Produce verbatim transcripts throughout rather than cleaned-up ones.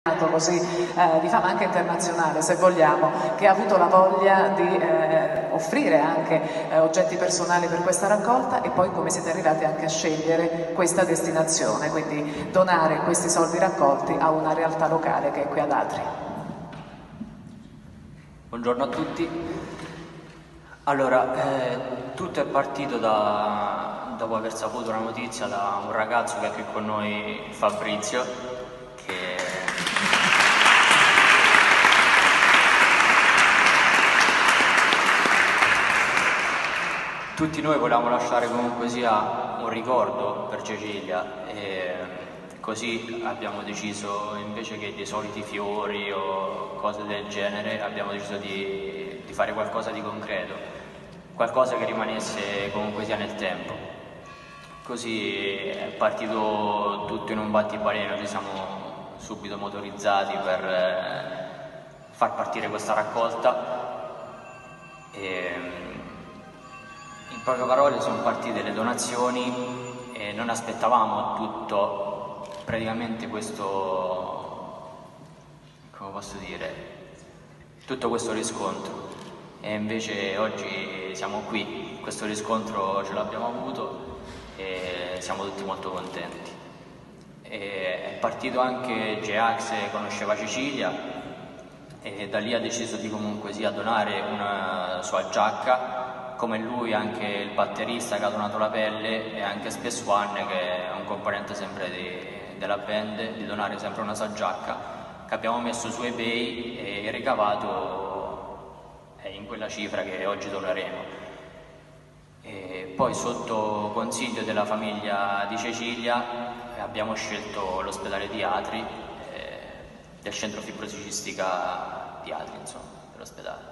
così eh, di fama anche internazionale, se vogliamo, che ha avuto la voglia di eh, offrire anche eh, oggetti personali per questa raccolta, e poi come siete arrivati anche a scegliere questa destinazione, quindi donare questi soldi raccolti a una realtà locale che è qui ad Atri. Buongiorno a tutti. Allora, eh, tutto è partito da, dopo aver saputo una notizia da un ragazzo che è qui con noi, Fabrizio, che tutti noi volevamo lasciare comunque sia un ricordo per Cecilia, e così abbiamo deciso, invece che dei soliti fiori o cose del genere, abbiamo deciso di, di fare qualcosa di concreto, qualcosa che rimanesse comunque sia nel tempo. Così è partito tutto in un battibaleno, ci siamo subito motorizzati per eh, far partire questa raccolta. E, in poche parole sono partite le donazioni e non aspettavamo tutto, praticamente questo, come posso dire, tutto questo riscontro, e invece oggi siamo qui, questo riscontro ce l'abbiamo avuto e siamo tutti molto contenti. E è partito anche J-Ax, conosceva Cecilia e da lì ha deciso di comunque sia donare una sua giacca, come lui anche il batterista che ha donato la pelle, e anche Space One, che è un componente sempre di, della band, di donare sempre una sua giacca che abbiamo messo su eBay, e il ricavato è in quella cifra che oggi doneremo. E poi, sotto consiglio della famiglia di Cecilia, abbiamo scelto l'ospedale di Atri, eh, del centro fibrosi cistica di Atri, insomma, dell'ospedale.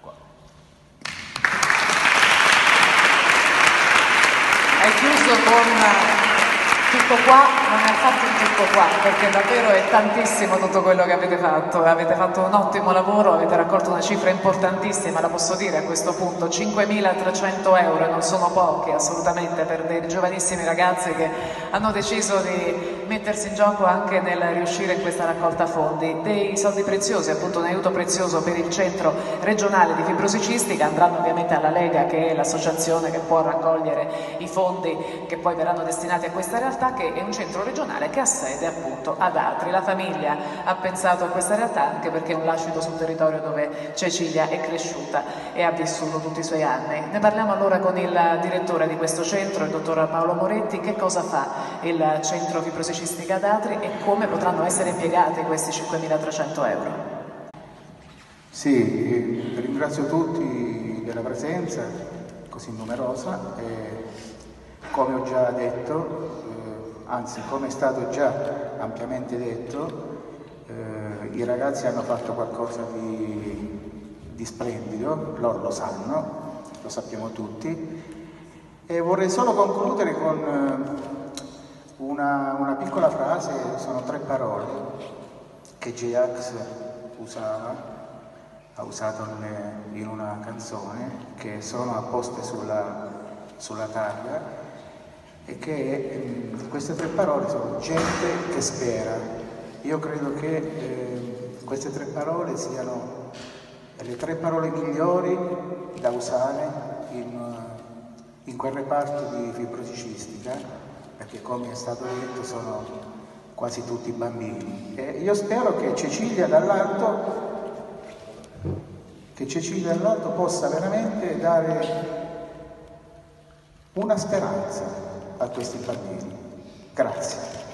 Hai chiuso con tutto qua, non è affatto un tutto qua, perché davvero è tantissimo tutto quello che avete fatto, avete fatto un ottimo lavoro, avete raccolto una cifra importantissima, la posso dire a questo punto, cinquemilatrecento euro, non sono pochi assolutamente per dei giovanissimi ragazzi che hanno deciso di mettersi in gioco anche nel riuscire in questa raccolta fondi. Dei soldi preziosi, appunto un aiuto prezioso per il centro regionale di fibrosi cistica, andranno ovviamente alla Lega, che è l'associazione che può raccogliere i fondi che poi verranno destinati a questa realtà, che è un centro regionale che ha sede appunto ad Atri. La famiglia ha pensato a questa realtà anche perché è un lascito sul territorio dove Cecilia è cresciuta e ha vissuto tutti i suoi anni. Ne parliamo allora con il direttore di questo centro, il dottor Paolo Moretti. Che cosa fa il centro fibrosi cistica ad Atri e come potranno essere impiegati questi cinquemilatrecento euro? Sì, ringrazio tutti della presenza così numerosa e, come ho già detto, anzi come è stato già ampiamente detto, eh, i ragazzi hanno fatto qualcosa di, di splendido, loro lo sanno, lo sappiamo tutti, e vorrei solo concludere con una, una piccola frase, sono tre parole che J-Ax usava, ha usato in una canzone, che sono apposte sulla, sulla targa, e che eh, queste tre parole sono gente che spera. Io credo che eh, queste tre parole siano le tre parole migliori da usare in, in quel reparto di fibrosi cistica, perché, come è stato detto, sono quasi tutti bambini. E io spero che Cecilia dall'alto che Cecilia dall'alto possa veramente dare una speranza a questi bambini. Grazie.